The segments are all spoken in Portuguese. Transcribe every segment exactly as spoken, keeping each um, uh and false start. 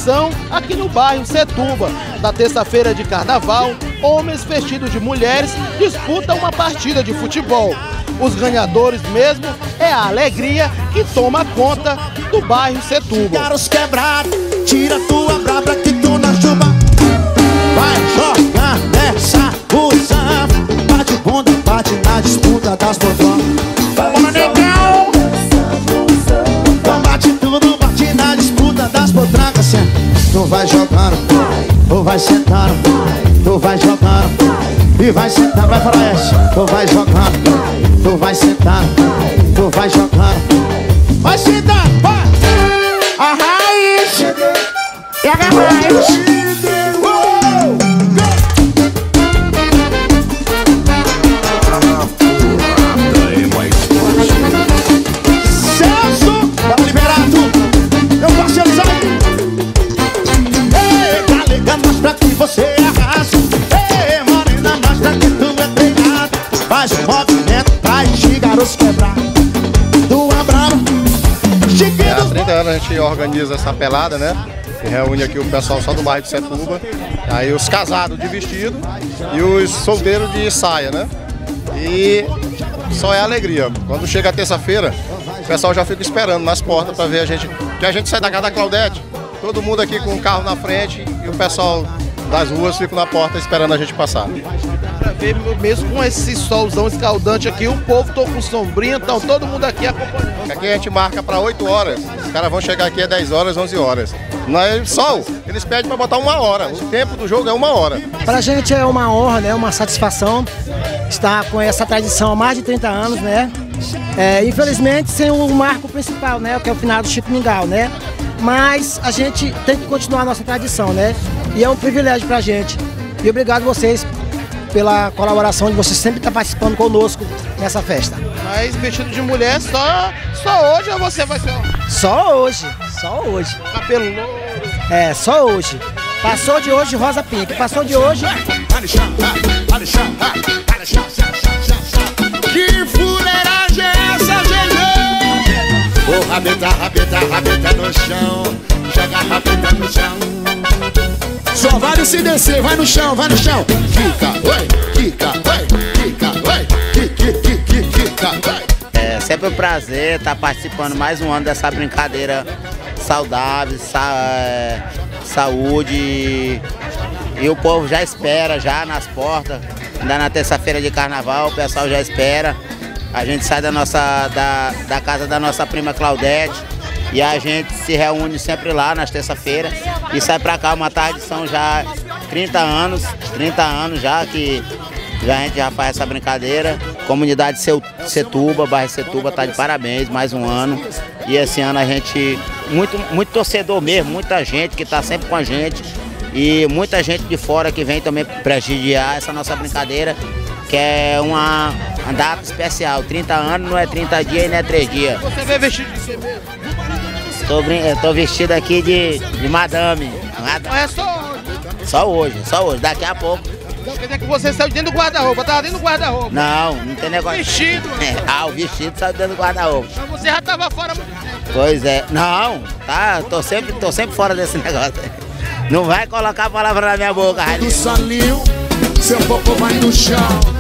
tradição aqui no bairro Setuba. Na terça-feira de carnaval, homens vestidos de mulheres disputam uma partida de futebol. Os ganhadores mesmo é a alegria que toma conta do bairro Setuba. Caros quebrados, tira tua brabra que tu na chuva. Vai jogar nessa usão. Bate bunda, bate na disputa das botões. Bora, negão! Então bate tudo, bate na disputa das potrancas. Tu vai jogando, tu vai sentando, tu vai jogando e vai sentando, vai falar essa. Tu vai jogando, tu vai sentando, tu vai jogando, vai sentando, vai! A raiz pega mais. Celso, para liberar tudo, meu parceiro Zé. Ei, tá ligando, mostra que você arrasa. Ei, morena, mostra que tu é treinado. Faz um movimento pra enxergar os quebrados. Tu é bravo. É, há trinta anos a gente organiza essa pelada, né? Que reúne aqui o pessoal só do bairro de Setuba. Aí os casados de vestido e os solteiros de saia, né? E só é alegria. Quando chega a terça-feira, o pessoal já fica esperando nas portas para ver a gente. Que a gente sai da casa da Claudete, todo mundo aqui com o carro na frente e o pessoal das ruas fica na porta esperando a gente passar. Pra ver, mesmo com esse solzão escaldante aqui, o povo tô com sombrinha, então todo mundo aqui acompanhando. Aqui a gente marca para oito horas, os caras vão chegar aqui às dez horas, onze horas. Não é sol, eles pedem para botar uma hora, o tempo do jogo é uma hora. Para a gente é uma honra, né, uma satisfação estar com essa tradição há mais de trinta anos, né? É, infelizmente sem o marco principal, né, que é o finado do Chico Mingau, né? Mas a gente tem que continuar a nossa tradição, né? E é um privilégio para a gente. E obrigado vocês pela colaboração de vocês sempre estar participando conosco nessa festa. Mas vestido de mulher só, só hoje ou você vai ser? Só hoje, só hoje. Cabelo louro. É, só hoje. Passou de hoje Rosa Pink, passou de hoje... Que fuleiragem é essa, gente? Ô, rabeta, rabeta, rabeta no chão. Joga a rabeta no chão. Só vale se descer, vai no chão, vai no chão. Kika, oi, Kika, oi, Kika, oi, Kika, Kika, Kika, oi. É sempre um prazer estar participando mais um ano dessa brincadeira saudável, sa é, saúde. E o povo já espera, já nas portas. Ainda na terça-feira de carnaval, o pessoal já espera. A gente sai da, nossa, da, da casa da nossa prima Claudete e a gente se reúne sempre lá nas terça-feiras e sai pra cá, uma tradição já trinta anos, trinta anos já que já a gente já faz essa brincadeira. Comunidade Setuba, bairro Setuba tá de parabéns, mais um ano. E esse ano a gente, muito, muito torcedor mesmo, muita gente que tá sempre com a gente. E muita gente de fora que vem também prestigiar essa nossa brincadeira, que é uma, uma data especial. trinta anos não é trinta dias e não é três dias. Você veio vestido de quê mesmo? Tô, tô vestido aqui de, de madame. Não é só hoje? Só hoje, só hoje, daqui a pouco. Então quer dizer que você saiu dentro do guarda-roupa, tava dentro do guarda-roupa? Não, não tem negócio. Vestido? Ah, o vestido saiu dentro do guarda-roupa. Mas você já tava fora há muito tempo. Pois é, não, tá, tô sempre, tô sempre fora desse negócio. Não vai colocar a palavra na minha boca, do salinho, seu popô vai no chão.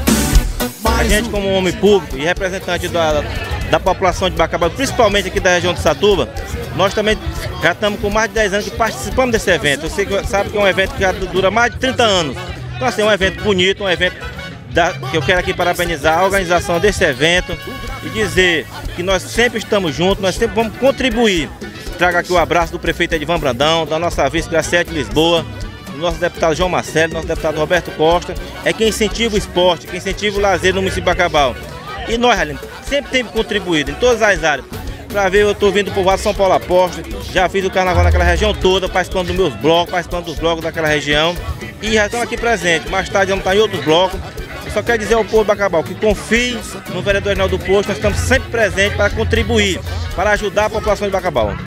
A gente, como homem público e representante da, da população de Bacabal, principalmente aqui da região de Setuba, nós também já estamos com mais de dez anos que participamos desse evento. Você sabe que é um evento que já dura mais de trinta anos. Então, assim, é um evento bonito, um evento da, que eu quero aqui parabenizar a organização desse evento e dizer que nós sempre estamos juntos, nós sempre vamos contribuir. Trago aqui o abraço do prefeito Edivan Brandão, da nossa vice Graciete Lisboa, do nosso deputado João Marcelo, nosso deputado Roberto Costa, é quem incentiva o esporte, quem incentiva o lazer no município de Bacabal. E nós, Aline, sempre temos contribuído em todas as áreas. Para ver, eu estou vindo do povoado São Paulo Apóstolo, já fiz o carnaval naquela região toda, participando dos meus blocos, participando dos blocos daquela região. E já estamos aqui presentes, mais tarde vamos estar em outros blocos. Eu só quero dizer ao povo de Bacabal que confie no vereador Reinaldo Posto, nós estamos sempre presentes para contribuir, para ajudar a população de Bacabal.